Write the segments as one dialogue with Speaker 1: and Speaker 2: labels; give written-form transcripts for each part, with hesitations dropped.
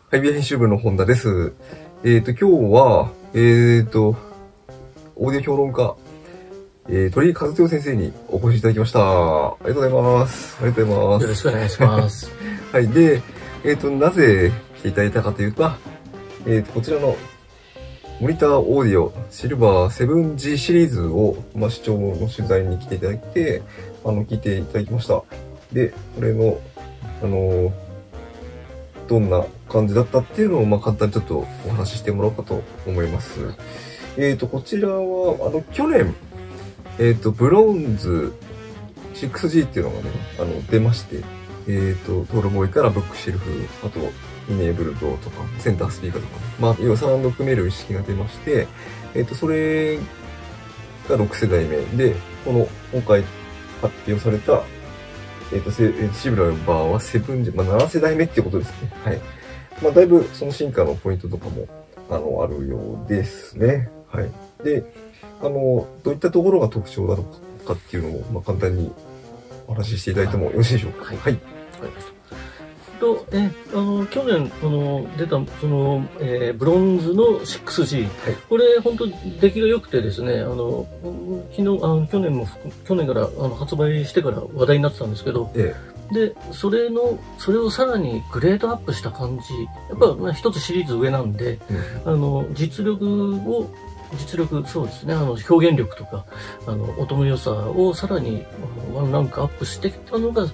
Speaker 1: はい、編集部の本田です。今日は、オーディオ評論家、鳥居和豊先生にお越しいただきました。ありがとうございます。ありがとうございます。
Speaker 2: よろしくお願いします。
Speaker 1: はい。で、なぜ来ていただいたかというと、こちらのモニターオーディオシルバー 7G シリーズを、視聴の取材に来ていただいて、聞いていただきました。で、これの、どんな感じだったっていうのを、簡単にちょっとお話ししてもらおうかと思います。こちらは、去年、ブロンズ 6G っていうのがね、出まして、トールボーイからブックシェルフ、あと、イネーブルドとか、センタースピーカーとか、要はサウンドを組める意識が出まして、それが6世代目で、今回発表された、シルバーは7G、7世代目っていうことですね。はい。だいぶその進化のポイントとかも、あるようですね。はい。で、どういったところが特徴なのかっていうのを、簡単にお話ししていただいてもよろしいでしょうか。
Speaker 2: はい。
Speaker 1: はい。
Speaker 2: わかりました。去年、出た、ブロンズの 6G。はい、これ、本当出来が良くてですね、去年から、発売してから話題になってたんですけど、で、それをさらにグレードアップした感じ。やっぱ、一つシリーズ上なんで、そうですね、表現力とか、音の良さをさらにワンランクアップしてきたのが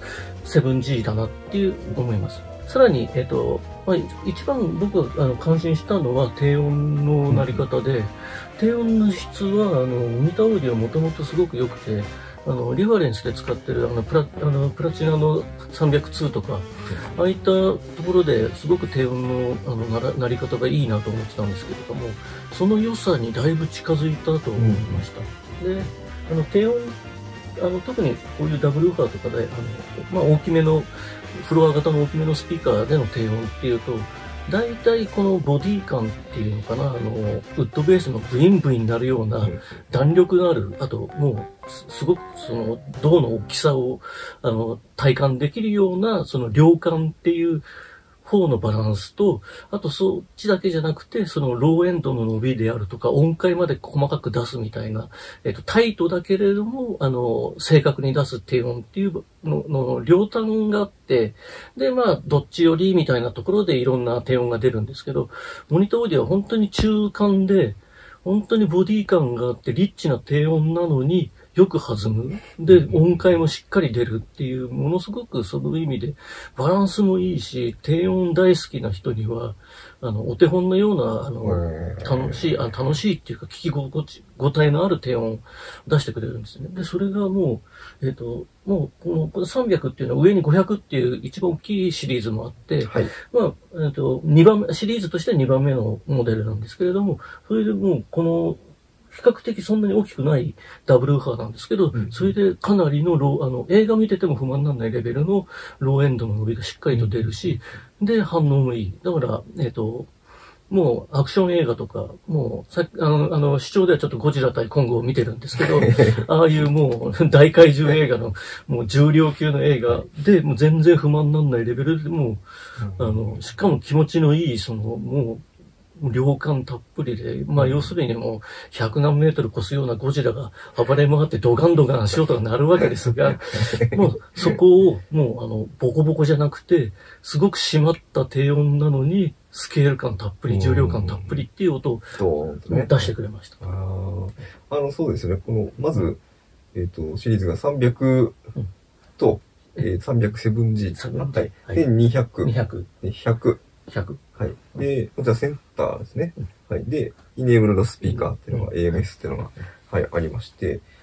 Speaker 2: 7G だなっていう思います。さらに、一番僕が感心したのは低音の鳴り方で、低音の質は、モニターオーディオもともとすごく良くて、リファレンスで使ってるプラチナの302とか、ああいったところですごく低音の鳴り方がいいなと思ってたんですけれども、その良さにだいぶ近づいたと思いました。で、低音、特にこういうダブルウーファーとかで、大きめの、フロア型の大きめのスピーカーでの低音っていうと、大体このボディ感っていうのかな、ウッドベースのブインブインになるような弾力のある、あともうすごくその銅の大きさを体感できるようなその量感っていう方のバランスと、あとそっちだけじゃなくて、そのローエンドの伸びであるとか、音階まで細かく出すみたいな、タイトだけれども、正確に出す低音っていうの両端があって、で、どっちよりみたいなところでいろんな低音が出るんですけど、モニターオーディオは本当に中間で、本当にボディ感があって、リッチな低音なのに、よく弾む。で、音階もしっかり出るっていう、ものすごくその意味で、バランスもいいし、低音大好きな人には、お手本のような、楽しいっていうか、聞き心地、応えのある低音を出してくれるんですね。で、それがもう、この300っていうのは上に500っていう一番大きいシリーズもあって、はい、2番目、シリーズとしては2番目のモデルなんですけれども、それでもうこの、比較的そんなに大きくないダブルウーファーなんですけど、それでかなりの映画見てても不満にならないレベルのローエンドの伸びがしっかりと出るし、で、反応もいい。だから、もうアクション映画とか、もう視聴ではちょっとゴジラ対コングを見てるんですけど、ああいうもう大怪獣映画のもう重量級の映画で、もう全然不満にならないレベルでもう、しかも気持ちのいい、もう、量感たっぷりで、要するにもう100何メートル越すようなゴジラが暴れ回ってドガンドガン足音が鳴るわけですが、もうそこをもうボコボコじゃなくて、すごく締まった低音なのに、スケール感たっぷり、重量感たっぷりっていう音を出してくれました。
Speaker 1: そうですね。まず、シリーズが300と、307G。はい。で、200。100。はい。で、こちらセンターですね。はい。で、イネーブルドスピーカーっていうのが、AMS っていうのが、はい、ありまして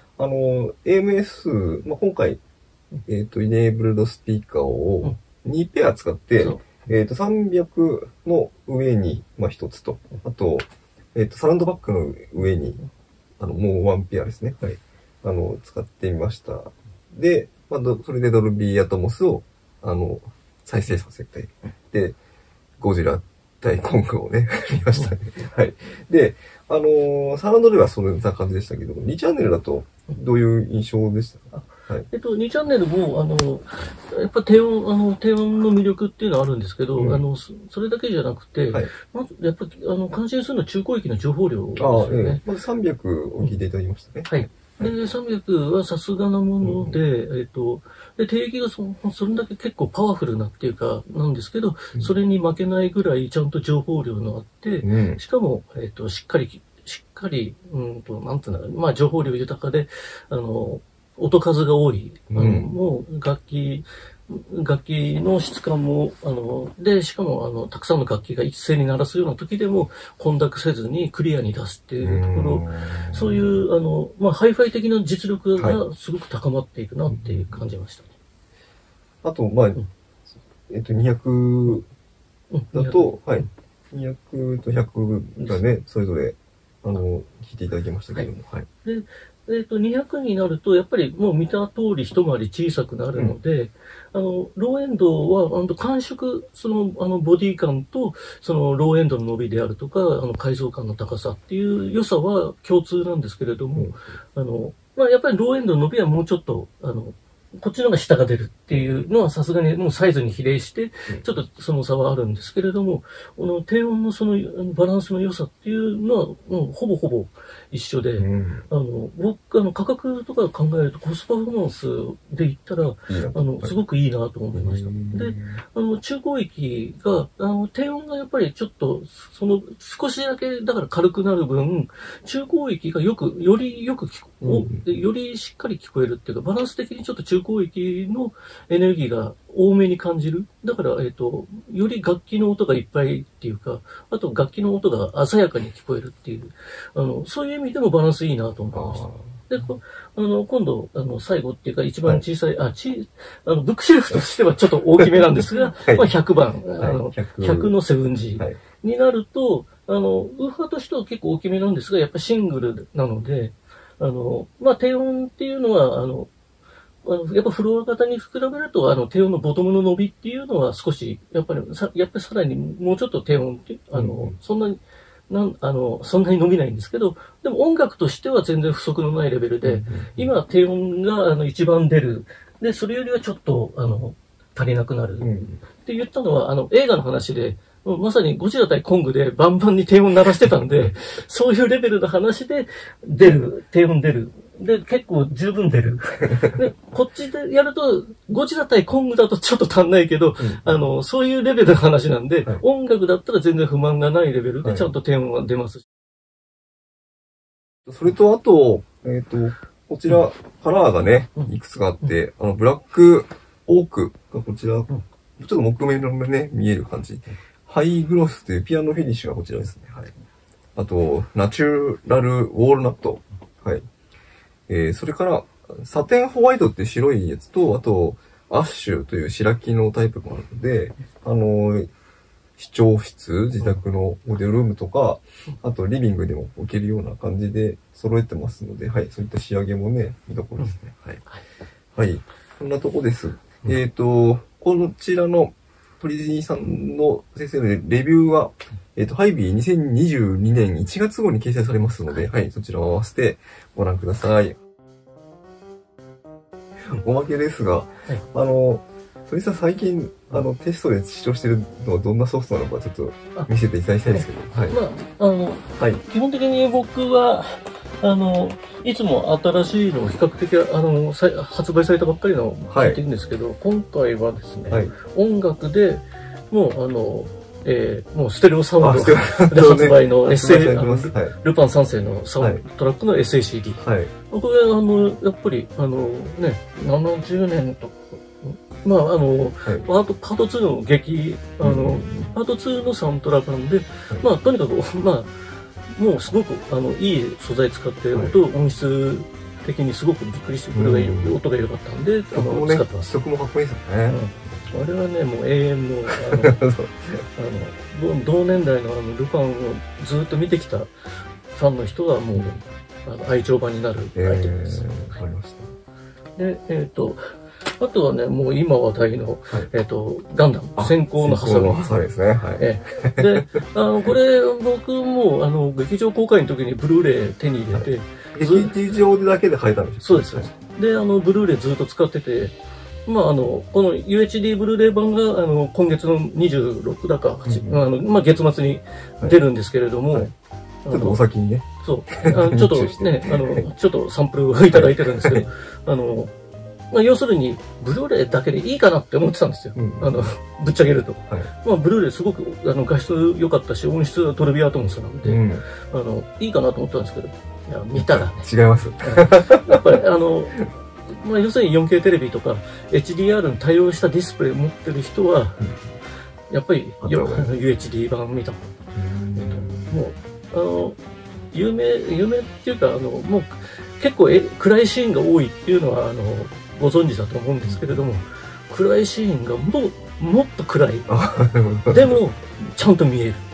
Speaker 1: 、AMS、今回、イネーブルドスピーカーを2ペア使って、300の上に、1つと、あと、サウンドバックの上に、もう1ペアですね。はい。使ってみました。で、それでドルビーアトモスを、再生させて、で、ゴジラ対コングをね、見ましたね。はい。で、サウンドではそんな感じでしたけど、2チャンネルだとどういう印象でしたか？ はい、
Speaker 2: 2チャンネルも、やっぱ低音の魅力っていうのはあるんですけど、それだけじゃなくて、まず、やっぱ感心するのは中高域の情報量ですよね。
Speaker 1: まず300を聞いていただきましたね。
Speaker 2: はい。で、300はさすがなもので、で、定義がそれだけ結構パワフルなっていうか、なんですけど、それに負けないぐらいちゃんと情報量のあって、しかも、しっかり、なんていうんだろう、まあ、情報量豊かで、音数が多い、もう、楽器の質感も、で、しかも、たくさんの楽器が一斉に鳴らすような時でも、混濁せずにクリアに出すっていうところ、そういう、まあ、ハイファイ的な実力がすごく高まっていくなっていう感じましたね。
Speaker 1: あと、まあ、200だと、はい。200と100がね、それぞれ、聞いていただきましたけども、はい。
Speaker 2: で、200になると、やっぱりもう見た通り一回り小さくなるので、ローエンドは、感触、ボディ感と、ローエンドの伸びであるとか、解像感の高さっていう良さは共通なんですけれども、まあ、やっぱりローエンドの伸びはもうちょっと、こっちの方が下が出るっていうのはさすがにもうサイズに比例して、ちょっとその差はあるんですけれども、低音のそのバランスの良さっていうのはもうほぼほぼ一緒で、僕、価格とか考えるとコストパフォーマンスで言ったら、すごくいいなと思いました。で、中高域が、低音がやっぱりちょっと、少しだけだから軽くなる分、中高域がよりよくよりしっかり聞こえるっていうか、バランス的にちょっと中高域のエネルギーが多めに感じる。だから、より楽器の音がいっぱいっていうか、あと楽器の音が鮮やかに聞こえるっていう、そういう意味でもバランスいいなと思いました。で、今度、最後っていうか一番小さい、ブックシェルフとしてはちょっと大きめなんですが、まあ100番、100の 7G になると、ウーファーとしては結構大きめなんですが、やっぱシングルなので、まあ低音っていうのは、やっぱフロア型に比べると、低音のボトムの伸びっていうのは少し、やっぱりさらにもうちょっと低音って、そんなに伸びないんですけど、でも音楽としては全然不足のないレベルで、今低音が一番出る。で、それよりはちょっと、足りなくなる。って言ったのは、映画の話で、まさにゴジラ対コングでバンバンに低音鳴らしてたんで、そういうレベルの話で低音出る。で、結構十分出る。で、こっちでやると、ゴジラ対コングだとちょっと足んないけど、そういうレベルの話なんで、音楽だったら全然不満がないレベルでちゃんと低音が出ます。
Speaker 1: それと、あと、こちら、カラーがね、いくつかあって、ブラックオークがこちら、ちょっと木目のね、見える感じ。ハイグロスというピアノフィニッシュがこちらですね。はい。あと、ナチュラルウォールナット。はい。それから、サテンホワイトっていう白いやつと、あと、アッシュという白木のタイプもあるので、視聴室、自宅のモデルルームとか、あとリビングでも置けるような感じで揃えてますので、はい、そういった仕上げもね、見どころですね。はい。はい。こんなとこです。こちらの鳥地さんの先生のレビューは、ハイビー2022年1月号に掲載されますので、はい、そちらを合わせてご覧ください。おまけですが、鳥さん最近、テストで視聴してるのはどんなソフトなのかちょっと見せていただきたいんですけど。はい。
Speaker 2: まあ、基本的に僕は、いつも新しいのを比較的、発売されたばっかりの入ってるんですけど、今回はですね、音楽でもう、もうステレオサウンドで発売のルパン三世のサウンドトラックの SACD。これ、やっぱり、70年とか、まあ、パート2のパート2のサウンドトラックなんで、まあ、とにかく、まあ、もうすごく、いい素材使って、音質的にすごくびっくりしてくる音が良かったんで、使ってます。
Speaker 1: 曲もかっこいいですよね。
Speaker 2: あれはね、もう永遠の、同年代のルパンをずっと見てきたファンの人はもう、愛情版になるアイテムです。
Speaker 1: わかりました。
Speaker 2: で、あとはね、もう今話題の、ガンダム、先行のハサミ。
Speaker 1: ですね。はい。
Speaker 2: で、これ、僕も、劇場公開の時にブルーレイ手に入れて、
Speaker 1: 劇場だけで入ったんです
Speaker 2: そうです、そうです。 で、ブルーレイずっと使ってて、まあ、この UHD ブルーレイ版が、今月の26だか、まあ、月末に出るんですけれども、
Speaker 1: ちょっとお先にね。
Speaker 2: そう。ちょっとね、ちょっとサンプルをいただいてるんですけど、まあ、要するに、ブルーレイだけでいいかなって思ってたんですよ。ぶっちゃけると。まあ、ブルーレイすごく、画質良かったし、音質はトルビアトモスなんで、いいかなと思ったんですけど、いや、見たらね。
Speaker 1: 違います。
Speaker 2: やっぱり、まあ、要するに 4K テレビとか HDR に対応したディスプレイを持ってる人は、やっぱりUHD 版見た方がもう、有名っていうか、もう結構暗いシーンが多いっていうのは、ご存知だと思うんですけれども、暗いシーンがもっと暗い。でも、ちゃんと見える。